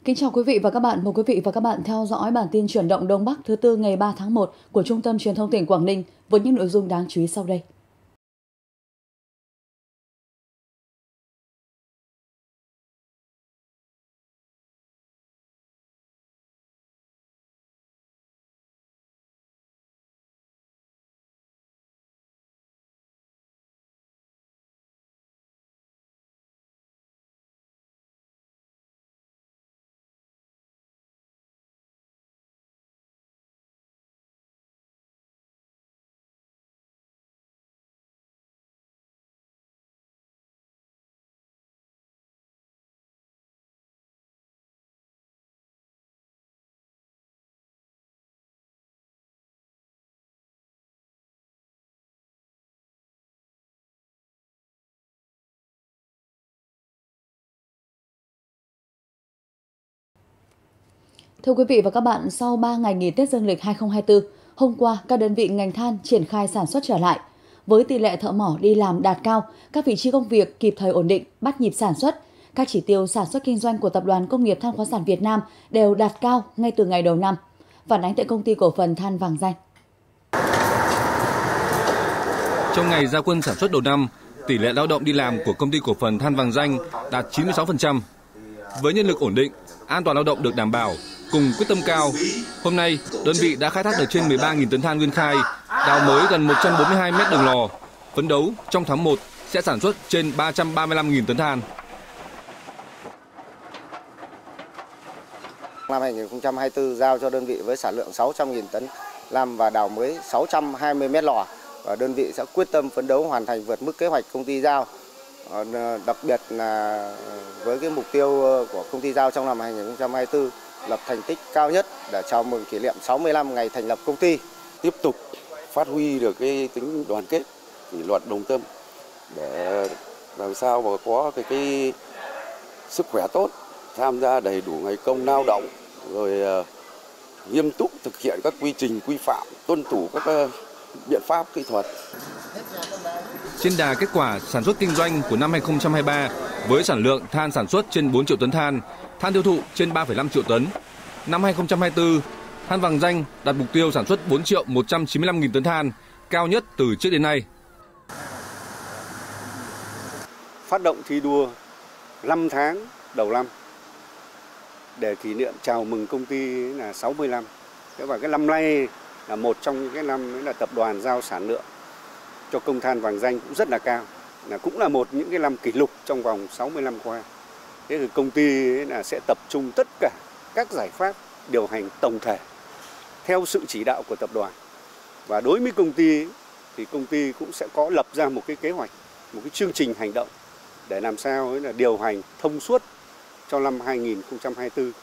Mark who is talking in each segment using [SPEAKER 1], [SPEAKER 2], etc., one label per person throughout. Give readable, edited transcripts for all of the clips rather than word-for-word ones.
[SPEAKER 1] Kính chào quý vị và các bạn. Mời quý vị và các bạn theo dõi bản tin chuyển động Đông Bắc thứ tư ngày 3 tháng 1 của Trung tâm Truyền thông tỉnh Quảng Ninh với những nội dung đáng chú ý sau đây. Thưa quý vị và các bạn, sau 3 ngày nghỉ Tết Dương lịch 2024, hôm qua các đơn vị ngành than triển khai sản xuất trở lại. Với tỷ lệ thợ mỏ đi làm đạt cao, các vị trí công việc kịp thời ổn định, bắt nhịp sản xuất. Các chỉ tiêu sản xuất kinh doanh của Tập đoàn Công nghiệp Than khoáng sản Việt Nam đều đạt cao ngay từ ngày đầu năm. Phản ánh tại Công ty Cổ phần Than Vàng Danh.
[SPEAKER 2] Trong ngày ra quân sản xuất đầu năm, tỷ lệ lao động đi làm của Công ty Cổ phần Than Vàng Danh đạt 96%. Với nhân lực ổn định, an toàn lao động được đảm bảo, cùng quyết tâm cao, hôm nay đơn vị đã khai thác được trên 13.000 tấn than nguyên khai, đào mới gần 142 mét đường lò. Phấn đấu trong tháng 1 sẽ sản xuất trên 335.000 tấn than.
[SPEAKER 3] Năm 2024 giao cho đơn vị với sản lượng 600.000 tấn làm và đào mới 620 mét lò, và đơn vị sẽ quyết tâm phấn đấu hoàn thành vượt mức kế hoạch công ty giao. Đặc biệt là với cái mục tiêu của công ty giao trong năm 2024 lập thành tích cao nhất để chào mừng kỷ niệm 65 ngày thành lập công ty.
[SPEAKER 4] Tiếp tục phát huy được cái tính đoàn kết, kỷ luật, đồng tâm để làm sao mà có cái sức khỏe tốt, tham gia đầy đủ ngày công lao động, rồi nghiêm túc thực hiện các quy trình quy phạm, tuân thủ các biện pháp kỹ thuật.
[SPEAKER 2] Trên đà kết quả sản xuất kinh doanh của năm 2023 với sản lượng than sản xuất trên 4 triệu tấn than tiêu thụ trên 3,5 triệu tấn. Năm 2024, Than Vàng Danh đặt mục tiêu sản xuất 4.195.000 tấn than, cao nhất từ trước đến nay.
[SPEAKER 5] Phát động thi đua 5 tháng đầu năm để kỷ niệm chào mừng công ty là 60 năm. Và cái năm nay là một trong những cái năm đấy là tập đoàn giao sản lượng cho công Than Vàng Danh cũng rất là cao, cũng là một những cái năm kỷ lục trong vòng 60 năm qua. Thế thì công ty là sẽ tập trung tất cả các giải pháp điều hành tổng thể theo sự chỉ đạo của tập đoàn. Và đối với công ty thì công ty cũng sẽ có lập ra một cái kế hoạch, một cái chương trình hành động để làm sao là điều hành thông suốt cho năm 2024.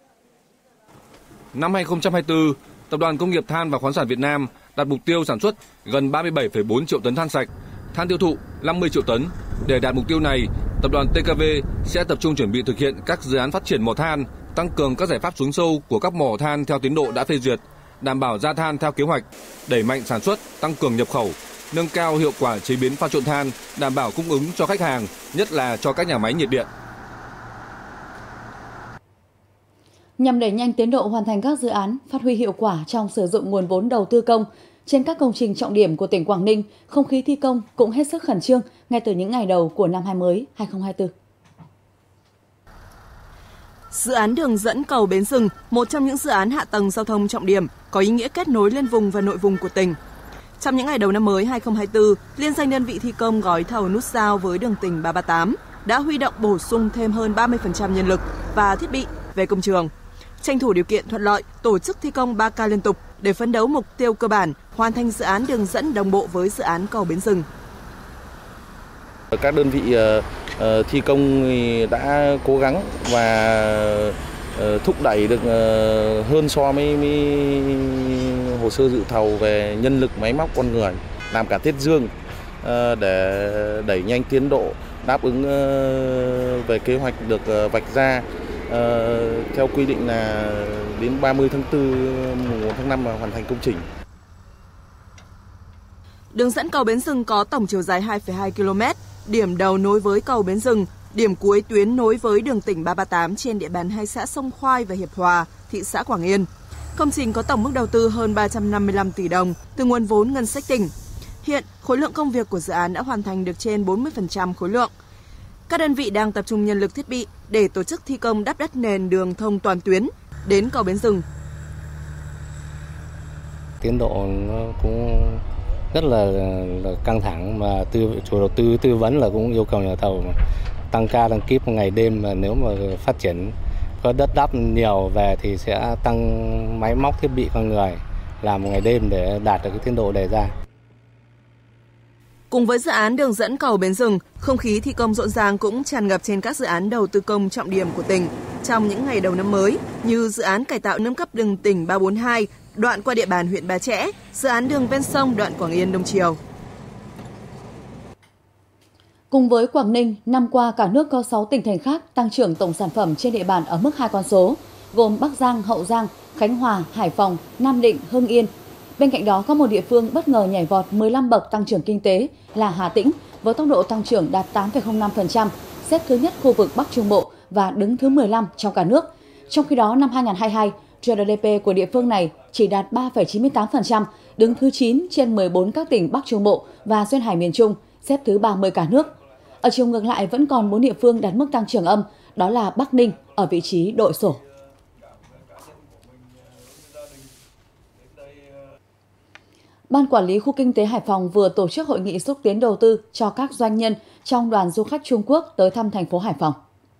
[SPEAKER 2] Năm 2024, Tập đoàn Công nghiệp Than và Khoáng sản Việt Nam đặt mục tiêu sản xuất gần 37,4 triệu tấn than sạch, than tiêu thụ 50 triệu tấn. Để đạt mục tiêu này, Tập đoàn TKV sẽ tập trung chuẩn bị thực hiện các dự án phát triển mỏ than, tăng cường các giải pháp xuống sâu của các mỏ than theo tiến độ đã phê duyệt, đảm bảo ra than theo kế hoạch, đẩy mạnh sản xuất, tăng cường nhập khẩu, nâng cao hiệu quả chế biến pha trộn than, đảm bảo cung ứng cho khách hàng, nhất là cho các nhà máy nhiệt điện.
[SPEAKER 1] Nhằm đẩy nhanh tiến độ hoàn thành các dự án, phát huy hiệu quả trong sử dụng nguồn vốn đầu tư công trên các công trình trọng điểm của tỉnh Quảng Ninh, không khí thi công cũng hết sức khẩn trương ngay từ những ngày đầu của năm mới 2024.
[SPEAKER 6] Dự án đường dẫn cầu Bến Rừng, một trong những dự án hạ tầng giao thông trọng điểm, có ý nghĩa kết nối liên vùng và nội vùng của tỉnh. Trong những ngày đầu năm mới 2024, liên danh đơn vị thi công gói thầu nút giao với đường tỉnh 338 đã huy động bổ sung thêm hơn 30% nhân lực và thiết bị về công trường. Tranh thủ điều kiện thuận lợi, tổ chức thi công 3 ca liên tục để phấn đấu mục tiêu cơ bản hoàn thành dự án đường dẫn đồng bộ với dự án cầu Bến Rừng.
[SPEAKER 7] Các đơn vị thi công đã cố gắng và thúc đẩy được hơn so với hồ sơ dự thầu về nhân lực, máy móc, con người, làm cả Tết Dương để đẩy nhanh tiến độ, đáp ứng về kế hoạch được vạch ra theo quy định là đến 30 tháng 4, 1 tháng 5 là hoàn thành công trình.
[SPEAKER 6] Đường dẫn cầu Bến Rừng có tổng chiều dài 2,2 km, điểm đầu nối với cầu Bến Rừng điểm cuối tuyến nối với đường tỉnh 338 trên địa bàn hai xã Sông Khoai và Hiệp Hòa, thị xã Quảng Yên. Công trình có tổng mức đầu tư hơn 355 tỷ đồng từ nguồn vốn ngân sách tỉnh. Hiện, khối lượng công việc của dự án đã hoàn thành được trên 40% khối lượng. Các đơn vị đang tập trung nhân lực thiết bị để tổ chức thi công đắp đất nền đường thông toàn tuyến đến cầu Bến Rừng.
[SPEAKER 8] Tiến độ nó cũng rất là căng thẳng, mà chủ đầu tư tư vấn là cũng yêu cầu nhà thầu tăng ca tăng kíp ngày đêm, mà nếu mà phát triển có đất đắp nhiều về thì sẽ tăng máy móc thiết bị con người làm ngày đêm để đạt được cái tiến độ đề ra.
[SPEAKER 6] Cùng với dự án đường dẫn cầu Bến Rừng, không khí thi công rộn ràng cũng tràn ngập trên các dự án đầu tư công trọng điểm của tỉnh trong những ngày đầu năm mới, như dự án cải tạo nâng cấp đường tỉnh 342 đoạn qua địa bàn huyện Ba Chẽ, dự án đường ven sông đoạn Quảng Yên Đông Triều.
[SPEAKER 1] Cùng với Quảng Ninh, năm qua cả nước có 6 tỉnh thành khác tăng trưởng tổng sản phẩm trên địa bàn ở mức 2 con số, gồm Bắc Giang, Hậu Giang, Khánh Hòa, Hải Phòng, Nam Định, Hưng Yên. Bên cạnh đó có một địa phương bất ngờ nhảy vọt 15 bậc tăng trưởng kinh tế là Hà Tĩnh với tốc độ tăng trưởng đạt 8,05%, xếp thứ nhất khu vực Bắc Trung Bộ và đứng thứ 15 trong cả nước. Trong khi đó năm 2022, GDP của địa phương này chỉ đạt 3,98%, đứng thứ 9 trên 14 các tỉnh Bắc Trung Bộ và Duyên Hải miền Trung, xếp thứ 30 cả nước. Ở chiều ngược lại vẫn còn 4 địa phương đạt mức tăng trưởng âm, đó là Bắc Ninh ở vị trí đội sổ. Ban Quản lý Khu Kinh tế Hải Phòng vừa tổ chức hội nghị xúc tiến đầu tư cho các doanh nhân trong đoàn du khách Trung Quốc tới thăm thành phố Hải Phòng.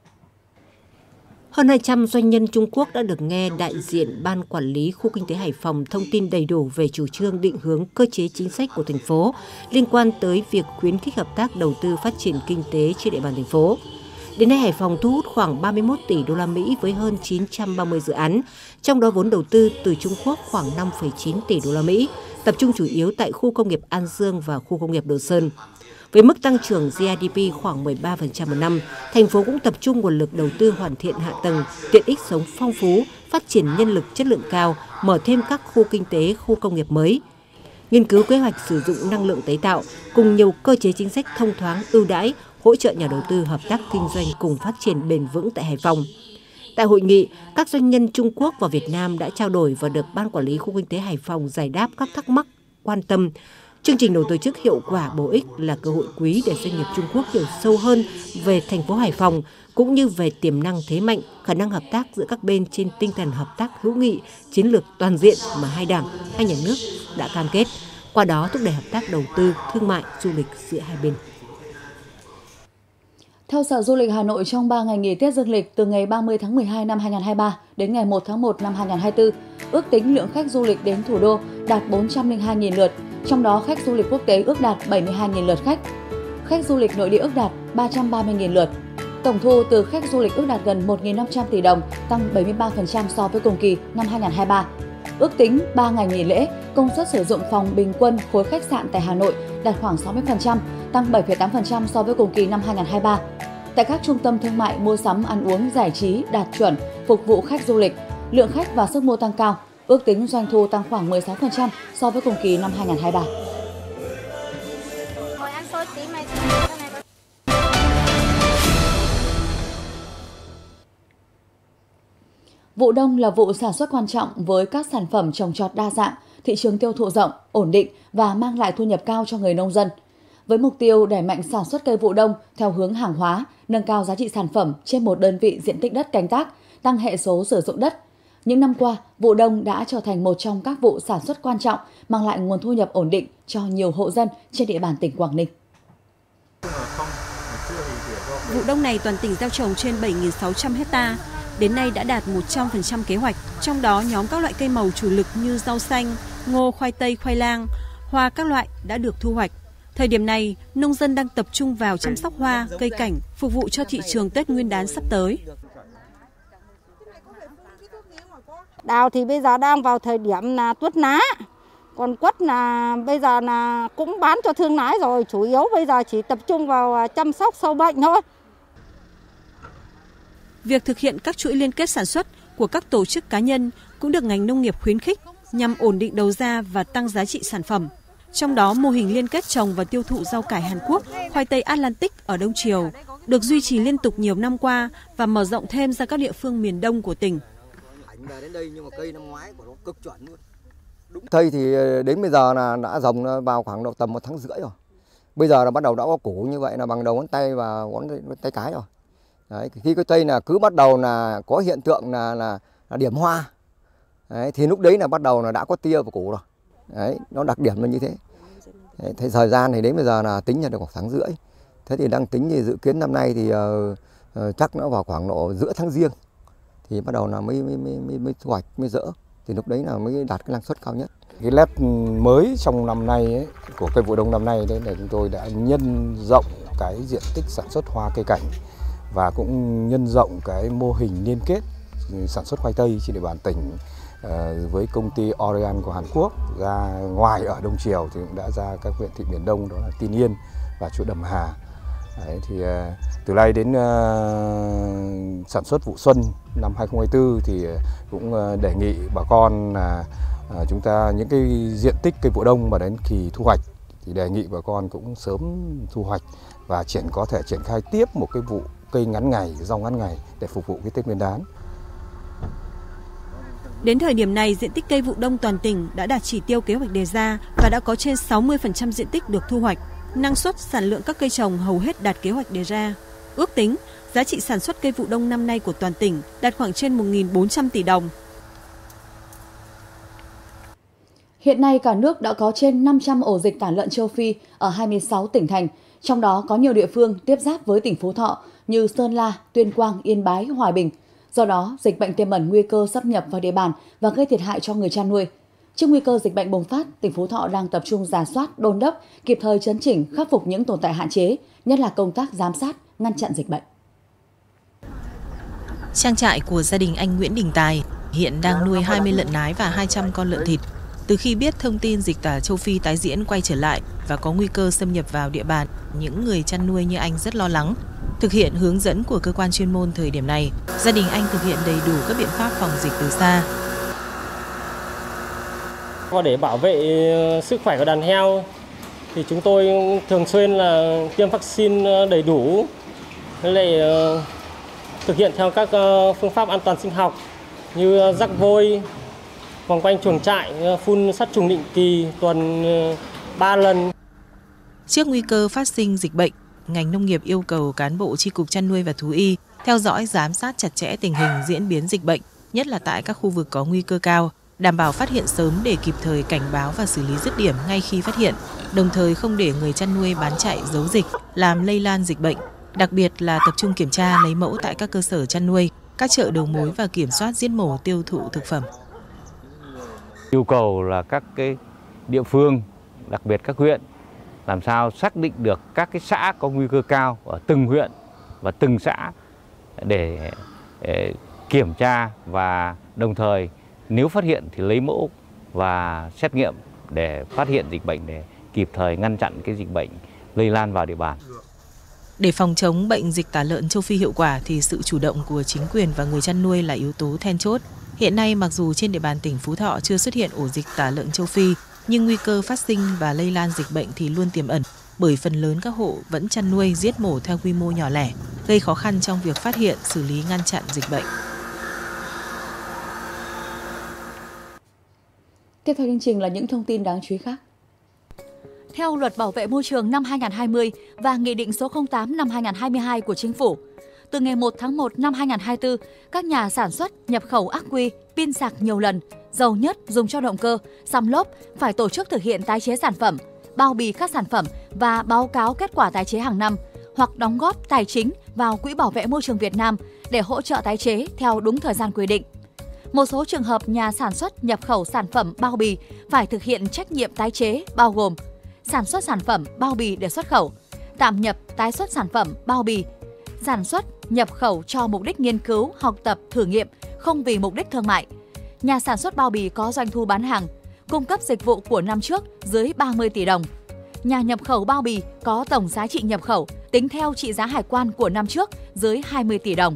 [SPEAKER 9] Hơn 200 doanh nhân Trung Quốc đã được nghe đại diện Ban Quản lý Khu Kinh tế Hải Phòng thông tin đầy đủ về chủ trương định hướng cơ chế chính sách của thành phố liên quan tới việc khuyến khích hợp tác đầu tư phát triển kinh tế trên địa bàn thành phố. Đến nay, Hải Phòng thu hút khoảng 31 tỷ đô la Mỹ với hơn 930 dự án, trong đó vốn đầu tư từ Trung Quốc khoảng 5,9 tỷ đô la Mỹ, tập trung chủ yếu tại khu công nghiệp An Dương và khu công nghiệp Đồ Sơn. Với mức tăng trưởng GDP khoảng 13% một năm, thành phố cũng tập trung nguồn lực đầu tư hoàn thiện hạ tầng, tiện ích sống phong phú, phát triển nhân lực chất lượng cao, mở thêm các khu kinh tế, khu công nghiệp mới. Nghiên cứu kế hoạch sử dụng năng lượng tái tạo cùng nhiều cơ chế chính sách thông thoáng ưu đãi, hỗ trợ nhà đầu tư hợp tác kinh doanh cùng phát triển bền vững tại Hải Phòng. Tại hội nghị, các doanh nhân Trung Quốc và Việt Nam đã trao đổi và được Ban Quản lý Khu Kinh tế Hải Phòng giải đáp các thắc mắc, quan tâm. Chương trình được tổ chức hiệu quả bổ ích là cơ hội quý để doanh nghiệp Trung Quốc hiểu sâu hơn về thành phố Hải Phòng, cũng như về tiềm năng thế mạnh, khả năng hợp tác giữa các bên trên tinh thần hợp tác hữu nghị, chiến lược toàn diện mà hai đảng, hai nhà nước đã cam kết, qua đó thúc đẩy hợp tác đầu tư, thương mại, du lịch giữa hai bên.
[SPEAKER 1] Theo Sở Du lịch Hà Nội, trong 3 ngày nghỉ Tết Dương lịch từ ngày 30 tháng 12 năm 2023 đến ngày 1 tháng 1 năm 2024, ước tính lượng khách du lịch đến thủ đô đạt 402.000 lượt, trong đó khách du lịch quốc tế ước đạt 72.000 lượt khách. Khách du lịch nội địa ước đạt 330.000 lượt. Tổng thu từ khách du lịch ước đạt gần 1.500 tỷ đồng, tăng 73% so với cùng kỳ năm 2023. Ước tính 3 ngày nghỉ lễ, công suất sử dụng phòng bình quân khối khách sạn tại Hà Nội đạt khoảng 60%, tăng 7,8% so với cùng kỳ năm 2023. Tại các trung tâm thương mại, mua sắm, ăn uống, giải trí đạt chuẩn, phục vụ khách du lịch, lượng khách và sức mua tăng cao, ước tính doanh thu tăng khoảng 16% so với cùng kỳ năm 2023. Vụ đông là vụ sản xuất quan trọng với các sản phẩm trồng trọt đa dạng, thị trường tiêu thụ rộng, ổn định và mang lại thu nhập cao cho người nông dân. Với mục tiêu đẩy mạnh sản xuất cây vụ đông theo hướng hàng hóa, nâng cao giá trị sản phẩm trên một đơn vị diện tích đất canh tác, tăng hệ số sử dụng đất. Những năm qua, vụ đông đã trở thành một trong các vụ sản xuất quan trọng, mang lại nguồn thu nhập ổn định cho nhiều hộ dân trên địa bàn tỉnh Quảng Ninh.
[SPEAKER 10] Vụ đông này toàn tỉnh gieo trồng trên 7.600 hectare. Đến nay đã đạt 100% kế hoạch, trong đó nhóm các loại cây màu chủ lực như rau xanh, ngô, khoai tây, khoai lang, hoa các loại đã được thu hoạch. Thời điểm này, nông dân đang tập trung vào chăm sóc hoa, cây cảnh, phục vụ cho thị trường Tết Nguyên đán sắp tới.
[SPEAKER 11] Đào thì bây giờ đang vào thời điểm là tuốt lá, còn quất là bây giờ là cũng bán cho thương lái rồi, chủ yếu bây giờ chỉ tập trung vào chăm sóc sâu bệnh thôi.
[SPEAKER 10] Việc thực hiện các chuỗi liên kết sản xuất của các tổ chức cá nhân cũng được ngành nông nghiệp khuyến khích nhằm ổn định đầu ra và tăng giá trị sản phẩm. Trong đó, mô hình liên kết trồng và tiêu thụ rau cải Hàn Quốc, khoai tây Atlantic ở Đông Triều, được duy trì liên tục nhiều năm qua và mở rộng thêm ra các địa phương miền Đông của tỉnh.
[SPEAKER 12] Cây thì đến bây giờ là đã rồng vào khoảng độ tầm 1 tháng rưỡi rồi. Bây giờ là bắt đầu đã có củ như vậy là bằng đầu ngón tay và ngón tay cái rồi. Đấy, khi cái cây là cứ bắt đầu là có hiện tượng là điểm hoa. Đấy, thì lúc đấy là bắt đầu là đã có tia vào củ rồi. Đấy, nó đặc điểm là như thế. Đấy, thế thời gian thì đến bây giờ là tính là được khoảng tháng rưỡi. Thế thì đang tính thì dự kiến năm nay thì chắc nó vào khoảng độ giữa tháng Giêng thì bắt đầu là mới thu hoạch, mới dỡ. Thì lúc đấy là mới đạt cái năng suất cao nhất.
[SPEAKER 13] Cái nét mới trong năm nay ấy, của cây vụ đông năm nay đấy là chúng tôi đã nhân rộng cái diện tích sản xuất hoa cây cảnh và cũng nhân rộng cái mô hình liên kết sản xuất khoai tây trên địa bàn tỉnh với công ty Orion của Hàn Quốc. Ra ngoài ở Đông Triều thì cũng đã ra các huyện thị miền Đông, đó là Tin Yên và chỗ Đầm Hà. Đấy, thì từ nay đến sản xuất vụ xuân năm 2024 thì cũng đề nghị bà con là chúng ta những cái diện tích cây vụ đông mà đến kỳ thu hoạch thì đề nghị bà con cũng sớm thu hoạch và có thể triển khai tiếp một cái vụ cây ngắn ngày, rau ngắn ngày để phục vụ cái Tết Nguyên đán.
[SPEAKER 10] Đến thời điểm này, diện tích cây vụ đông toàn tỉnh đã đạt chỉ tiêu kế hoạch đề ra và đã có trên 60% diện tích được thu hoạch. Năng suất, sản lượng các cây trồng hầu hết đạt kế hoạch đề ra. Ước tính, giá trị sản xuất cây vụ đông năm nay của toàn tỉnh đạt khoảng trên 1.400 tỷ đồng.
[SPEAKER 1] Hiện nay cả nước đã có trên 500 ổ dịch tả lợn châu Phi ở 26 tỉnh thành, trong đó có nhiều địa phương tiếp giáp với tỉnh Phú Thọ như Sơn La, Tuyên Quang, Yên Bái, Hòa Bình. Do đó, dịch bệnh tiềm ẩn nguy cơ xâm nhập vào địa bàn và gây thiệt hại cho người chăn nuôi. Trước nguy cơ dịch bệnh bùng phát, tỉnh Phú Thọ đang tập trung rà soát, đôn đốc, kịp thời chấn chỉnh, khắc phục những tồn tại hạn chế, nhất là công tác giám sát, ngăn chặn dịch bệnh.
[SPEAKER 14] Trang trại của gia đình anh Nguyễn Đình Tài hiện đang nuôi 20 lợn nái và 200 con lợn thịt. Từ khi biết thông tin dịch tả châu Phi tái diễn quay trở lại và có nguy cơ xâm nhập vào địa bàn, những người chăn nuôi như anh rất lo lắng. Thực hiện hướng dẫn của cơ quan chuyên môn thời điểm này, gia đình anh thực hiện đầy đủ các biện pháp phòng dịch từ xa.
[SPEAKER 15] Và để bảo vệ sức khỏe của đàn heo thì chúng tôi thường xuyên là tiêm vaccine đầy đủ, lại thực hiện theo các phương pháp an toàn sinh học như rắc vôi, vòng quanh chuồng trại, phun sát trùng định kỳ tuần 3 lần.
[SPEAKER 14] Trước nguy cơ phát sinh dịch bệnh, ngành nông nghiệp yêu cầu cán bộ chi cục chăn nuôi và thú y theo dõi giám sát chặt chẽ tình hình diễn biến dịch bệnh, nhất là tại các khu vực có nguy cơ cao, đảm bảo phát hiện sớm để kịp thời cảnh báo và xử lý dứt điểm ngay khi phát hiện, đồng thời không để người chăn nuôi bán chạy giấu dịch, làm lây lan dịch bệnh. Đặc biệt là tập trung kiểm tra lấy mẫu tại các cơ sở chăn nuôi, các chợ đầu mối và kiểm soát giết mổ tiêu thụ thực phẩm.
[SPEAKER 16] Yêu cầu là các cái địa phương, đặc biệt các huyện, làm sao xác định được các cái xã có nguy cơ cao ở từng huyện và từng xã để kiểm tra và đồng thời nếu phát hiện thì lấy mẫu và xét nghiệm để phát hiện dịch bệnh để kịp thời ngăn chặn cái dịch bệnh lây lan vào địa bàn.
[SPEAKER 14] Để phòng chống bệnh dịch tả lợn châu Phi hiệu quả thì sự chủ động của chính quyền và người chăn nuôi là yếu tố then chốt. Hiện nay mặc dù trên địa bàn tỉnh Phú Thọ chưa xuất hiện ổ dịch tả lợn châu Phi, nhưng nguy cơ phát sinh và lây lan dịch bệnh thì luôn tiềm ẩn bởi phần lớn các hộ vẫn chăn nuôi giết mổ theo quy mô nhỏ lẻ, gây khó khăn trong việc phát hiện, xử lý ngăn chặn dịch bệnh.
[SPEAKER 1] Tiếp theo chương trình là những thông tin đáng chú ý khác. Theo Luật Bảo vệ môi trường năm 2020 và Nghị định số 08 năm 2022 của Chính phủ, từ ngày 1 tháng 1 năm 2024, các nhà sản xuất nhập khẩu ắc quy, pin sạc nhiều lần, dầu nhất dùng cho động cơ, xăm lốp phải tổ chức thực hiện tái chế sản phẩm, bao bì các sản phẩm và báo cáo kết quả tái chế hàng năm hoặc đóng góp tài chính vào Quỹ Bảo vệ môi trường Việt Nam để hỗ trợ tái chế theo đúng thời gian quy định. Một số trường hợp nhà sản xuất nhập khẩu sản phẩm bao bì phải thực hiện trách nhiệm tái chế bao gồm sản xuất sản phẩm bao bì để xuất khẩu, tạm nhập tái xuất sản phẩm bao bì, sản xuất nhập khẩu cho mục đích nghiên cứu, học tập, thử nghiệm, không vì mục đích thương mại. Nhà sản xuất bao bì có doanh thu bán hàng, cung cấp dịch vụ của năm trước dưới 30 tỷ đồng. Nhà nhập khẩu bao bì có tổng giá trị nhập khẩu tính theo trị giá hải quan của năm trước dưới 20 tỷ đồng.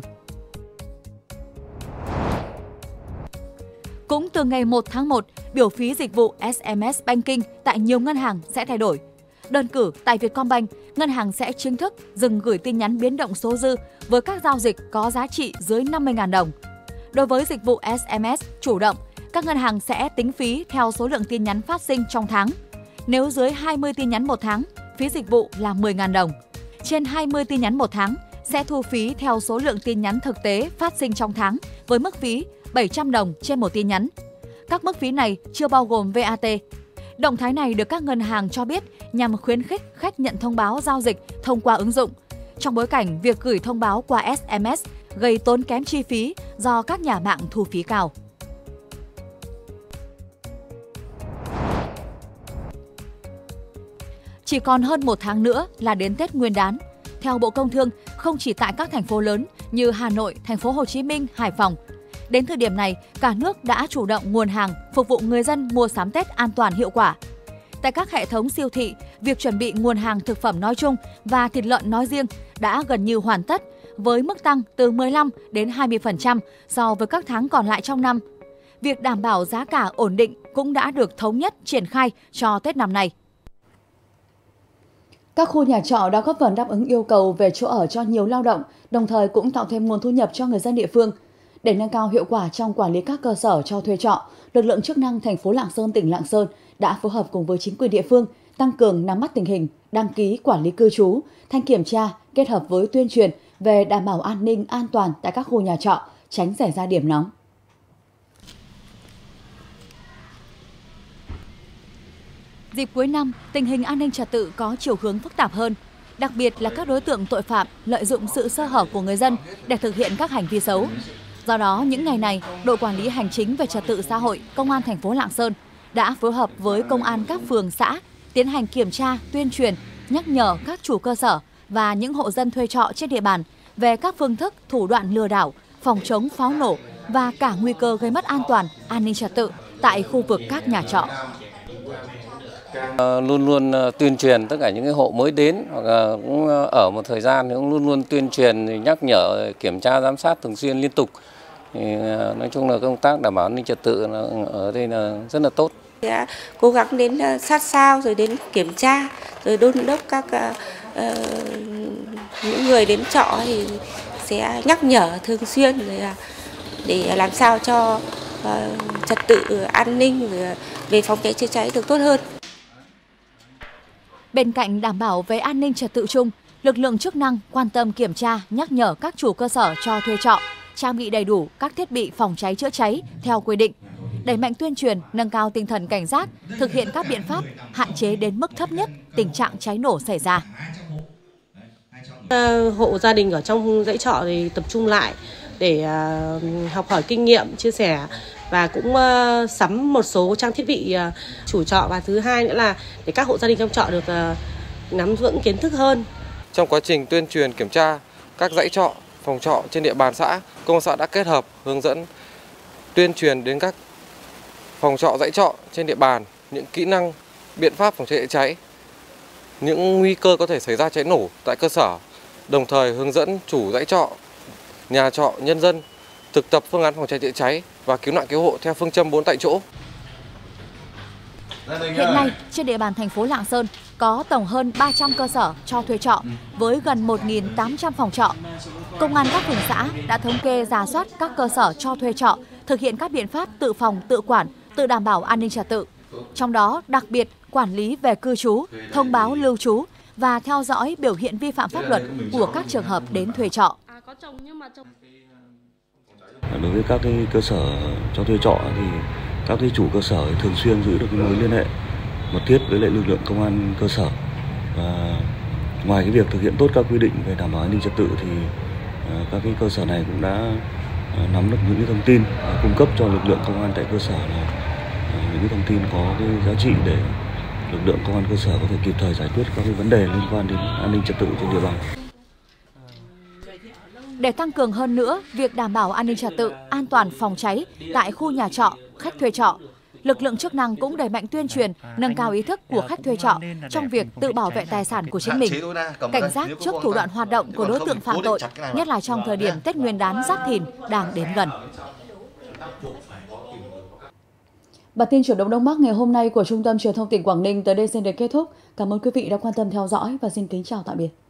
[SPEAKER 1] Cũng từ ngày 1 tháng 1, biểu phí dịch vụ SMS Banking tại nhiều ngân hàng sẽ thay đổi. Đơn cử, tại Vietcombank, ngân hàng sẽ chính thức dừng gửi tin nhắn biến động số dư với các giao dịch có giá trị dưới 50.000 đồng. Đối với dịch vụ SMS chủ động, các ngân hàng sẽ tính phí theo số lượng tin nhắn phát sinh trong tháng. Nếu dưới 20 tin nhắn một tháng, phí dịch vụ là 10.000 đồng. Trên 20 tin nhắn một tháng, sẽ thu phí theo số lượng tin nhắn thực tế phát sinh trong tháng với mức phí 700 đồng trên một tin nhắn. Các mức phí này chưa bao gồm VAT. Động thái này được các ngân hàng cho biết nhằm khuyến khích khách nhận thông báo giao dịch thông qua ứng dụng. Trong bối cảnh việc gửi thông báo qua SMS gây tốn kém chi phí do các nhà mạng thu phí cao. Chỉ còn hơn một tháng nữa là đến Tết Nguyên đán. Theo Bộ Công Thương, không chỉ tại các thành phố lớn như Hà Nội, Thành phố Hồ Chí Minh, Hải Phòng, đến thời điểm này, cả nước đã chủ động nguồn hàng phục vụ người dân mua sắm Tết an toàn hiệu quả. Tại các hệ thống siêu thị, việc chuẩn bị nguồn hàng thực phẩm nói chung và thịt lợn nói riêng đã gần như hoàn tất, với mức tăng từ 15 đến 20% so với các tháng còn lại trong năm. Việc đảm bảo giá cả ổn định cũng đã được thống nhất triển khai cho Tết năm nay. Các khu nhà trọ đã góp phần đáp ứng yêu cầu về chỗ ở cho nhiều lao động, đồng thời cũng tạo thêm nguồn thu nhập cho người dân địa phương. Để nâng cao hiệu quả trong quản lý các cơ sở cho thuê trọ, lực lượng chức năng thành phố Lạng Sơn, tỉnh Lạng Sơn đã phối hợp cùng với chính quyền địa phương tăng cường nắm bắt tình hình, đăng ký quản lý cư trú, thanh kiểm tra kết hợp với tuyên truyền về đảm bảo an ninh an toàn tại các khu nhà trọ, tránh xảy ra điểm nóng. Dịp cuối năm, tình hình an ninh trật tự có chiều hướng phức tạp hơn, đặc biệt là các đối tượng tội phạm lợi dụng sự sơ hở của người dân để thực hiện các hành vi xấu. Do đó, những ngày này, đội quản lý hành chính về trật tự xã hội, Công an thành phố Lạng Sơn đã phối hợp với công an các phường xã tiến hành kiểm tra, tuyên truyền, nhắc nhở các chủ cơ sở và những hộ dân thuê trọ trên địa bàn về các phương thức, thủ đoạn lừa đảo, phòng chống pháo nổ và cả nguy cơ gây mất an toàn, an ninh trật tự tại khu vực các nhà trọ.
[SPEAKER 17] Luôn luôn tuyên truyền tất cả những cái hộ mới đến hoặc là cũng ở một thời gian thì cũng luôn luôn tuyên truyền, nhắc nhở, kiểm tra, giám sát thường xuyên liên tục. Thì nói chung là công tác đảm bảo an ninh trật tự ở đây là rất là tốt.
[SPEAKER 18] Sẽ cố gắng đến sát sao rồi đến kiểm tra rồi đôn đốc các những người đến trọ thì sẽ nhắc nhở thường xuyên rồi để làm sao cho trật tự an ninh rồi về phòng cháy chữa cháy được tốt hơn.
[SPEAKER 1] Bên cạnh đảm bảo về an ninh trật tự chung, lực lượng chức năng quan tâm kiểm tra, nhắc nhở các chủ cơ sở cho thuê trọ, trang bị đầy đủ các thiết bị phòng cháy chữa cháy theo quy định, đẩy mạnh tuyên truyền, nâng cao tinh thần cảnh giác, thực hiện các biện pháp hạn chế đến mức thấp nhất tình trạng cháy nổ xảy ra.
[SPEAKER 19] Hộ gia đình ở trong dãy trọ thì tập trung lại để học hỏi kinh nghiệm, chia sẻ và cũng sắm một số trang thiết bị chủ trọ, và thứ hai nữa là để các hộ gia đình trong trọ được nắm vững kiến thức hơn.
[SPEAKER 20] Trong quá trình tuyên truyền kiểm tra các dãy trọ, phòng trọ trên địa bàn xã, công an xã đã kết hợp hướng dẫn tuyên truyền đến các phòng trọ, dãy trọ trên địa bàn những kỹ năng, biện pháp phòng cháy chữa cháy, những nguy cơ có thể xảy ra cháy nổ tại cơ sở, đồng thời hướng dẫn chủ dãy trọ, nhà trọ, nhân dân thực tập phương án phòng cháy chữa cháy và cứu nạn cứu hộ theo phương châm 4 tại chỗ.
[SPEAKER 1] Hiện nay, trên địa bàn thành phố Lạng Sơn có tổng hơn 300 cơ sở cho thuê trọ với gần 1.800 phòng trọ. Công an các phường xã đã thống kê rà soát các cơ sở cho thuê trọ, thực hiện các biện pháp tự phòng, tự quản, tự đảm bảo an ninh trật tự. Trong đó, đặc biệt quản lý về cư trú, thông báo lưu trú và theo dõi biểu hiện vi phạm pháp luật của các trường hợp đến thuê trọ.
[SPEAKER 21] Đối với các cái cơ sở cho thuê trọ thì các cái chủ cơ sở thường xuyên giữ được mối liên hệ mật thiết với lại lực lượng công an cơ sở. Và ngoài cái việc thực hiện tốt các quy định về đảm bảo an ninh trật tự thì các cái cơ sở này cũng đã nắm được những cái thông tin cung cấp cho lực lượng công an tại cơ sở là những cái thông tin có cái giá trị để lực lượng công an cơ sở có thể kịp thời giải quyết các cái vấn đề liên quan đến an ninh trật tự trên địa bàn.
[SPEAKER 1] Để tăng cường hơn nữa việc đảm bảo an ninh trật tự, an toàn phòng cháy tại khu nhà trọ, khách thuê trọ, lực lượng chức năng cũng đẩy mạnh tuyên truyền, nâng cao ý thức của khách thuê trọ trong việc tự bảo vệ tài sản của chính mình, cảnh giác trước thủ đoạn hoạt động của đối tượng phạm tội, nhất là trong thời điểm Tết Nguyên đán Giáp Thìn đang đến gần. Bản tin chuyển động Đông Bắc ngày hôm nay của Trung tâm Truyền thông tỉnh Quảng Ninh tới đây xin được kết thúc. Cảm ơn quý vị đã quan tâm theo dõi và xin kính chào tạm biệt.